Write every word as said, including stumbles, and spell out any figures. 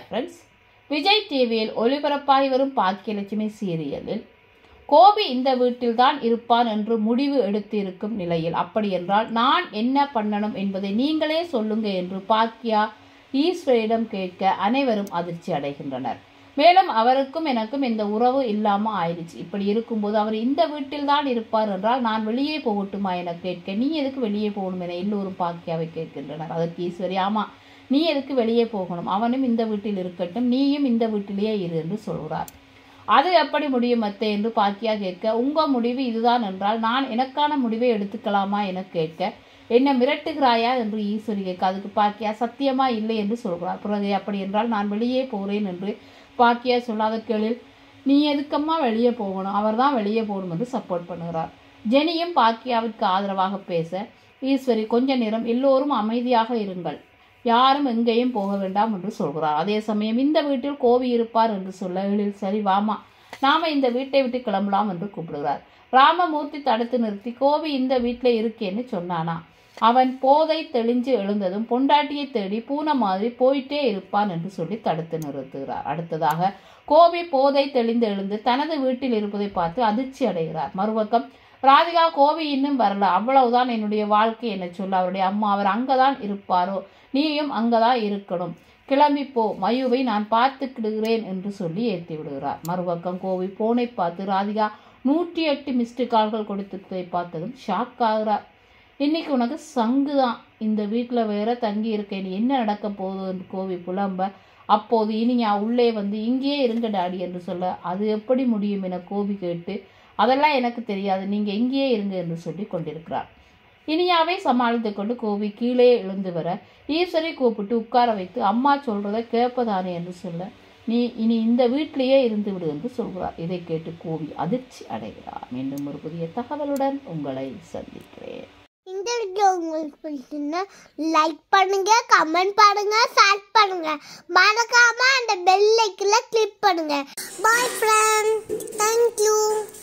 Friends, Vijay டிவியில் ஒளிபரப்பாகி வரும் பாக்கியலட்சுமி சீரியலில் கோபி இந்த வீட்டில் தான் இருப்பான் என்று முடிவு எடுத்திருக்கும் நிலையில், அப்படி என்றால் நான் என்ன பண்ணணும் என்பதை நீங்களே சொல்லுங்க என்று பாக்கியா ஈஸ்வரியிடம் கேட்க அனைவரும் அதிர்ச்சி அடைகின்றனர். மேலும் அவருக்கும் எனக்கும் இந்த உறவு இல்லாமல் ஆயிடுச்சு. இப்படி இருக்கும்போது அவர் இந்த வீட்டில் தான் இருப்பார் என்றால் நான் வெளியே போகட்டுமா என கேட்க, நீ எதுக்கு வெளியே போகணும் என எல்லோரும் பாக்கியாவை கேட்கின்றனர். அதற்கு ஈஸ்வரி, ஆமா நீ எதுக்கு வெளியே போகணும், அவனும் இந்த வீட்டில் இருக்கட்டும், நீயும் இந்த வீட்டிலேயே இரு என்று சொல்கிறார். அது எப்படி முடியும் அத்தை என்று பாக்கியா கேட்க, உங்க முடிவு இதுதான் என்றால் நான் எனக்கான முடிவை எடுத்துக்கலாமா என கேட்க, என்ன மிரட்டுகிறாயா என்று ஈஸ்வரி கேட்க, அதுக்கு பாக்கியா சத்தியமா இல்லை என்று சொல்கிறார். பிறகு அப்படி என்றால் நான் வெளியே போகிறேன் என்று பாக்கியா சொல்லாத கேளில், நீ எதுக்கம்மா வெளியே போகணும், அவர் தான் வெளியே போகணும் என்று சப்போர்ட் பண்ணுகிறார். ஜெனியும் பாக்கியாவிற்கு ஆதரவாக பேச, ஈஸ்வரி கொஞ்ச நேரம் எல்லோரும் அமைதியாக இருங்கள், யாரும் எங்கேயும் போக வேண்டாம் என்று சொல்கிறார். அதே சமயம் இந்த வீட்டில் கோபி இருப்பார் என்று சொல்ல, எழில் சரி வாமா நாம இந்த வீட்டை விட்டு கிளம்பலாம் என்று கூப்பிடுகிறார். ராமமூர்த்தி தடுத்து நிறுத்தி, கோபி இந்த வீட்டில் இருக்கேன்னு சொன்னானா, அவன் போதை தெளிஞ்சு எழுந்ததும் பொண்டாட்டியை தேடி பூனை மாதிரி போயிட்டே இருப்பான் என்று சொல்லி தடுத்து நிறுத்துகிறார். அடுத்ததாக கோபி போதை தெளிந்து எழுந்து தனது வீட்டில் இருப்பதை பார்த்து அதிர்ச்சி அடைகிறார். மறுபக்கம் ராதிகா, கோபி இன்னும் வரல, அவ்வளவுதான் என்னுடைய வாழ்க்கை என சொல்ல, அவருடைய அம்மா அவர் அங்கதான் இருப்பாரோ, நீயும் அங்கதான் இருக்கணும், கிளம்பி போ, மயுவை நான் பார்த்துக்கிடுகிறேன் என்று சொல்லி ஏற்றி விடுகிறார். மறுபக்கம் கோபி போனை பார்த்து ராதிகா நூற்றி எட்டு மிஸ்டு கால்கள் கொடுத்ததை பார்த்ததும் ஷாக் ஆகிறார். இன்னைக்கு உனக்கு சங்கு தான், இந்த வீட்டில் வேற தங்கி இருக்கேன், என்ன நடக்க போகுது என்று கோபி புலம்ப, அப்போது இனியா உள்ளே வந்து இங்கேயே இருங்க டாடி என்று சொல்ல, அது எப்படி முடியும் என கோபி கேட்டு, அதெல்லாம் எனக்கு தெரியாது, நீங்க இங்கேயே இருங்க என்று சொல்லி கொண்டிருக்கிறார். இனியாவை சமாளித்து கொண்டு கோபி கீழே எழுந்து வர ஈஸ்வரி கூப்பிட்டு உட்கார வைத்து, அம்மா சொல்றதை கேட்பதானே என்று சொல்ல, நீ இனி இந்த வீட்டிலேயே இருந்து விடு என்று சொல்கிறார். இதை கேட்டு கோபி அதிர்ச்சி அடைகிறார். மீண்டும் ஒரு புதிய தகவலுடன் உங்களை சந்திக்கிறேன். இந்த வீடியோ உங்களுக்கு பிடிச்சிருந்தா லைக் பண்ணுங்க, கமெண்ட் பண்ணுங்க, ஷேர் பண்ணுங்க, மறக்காம அந்த பெல் ஐக்கனை கிளிக் பண்ணுங்க. Bye friends, thank you.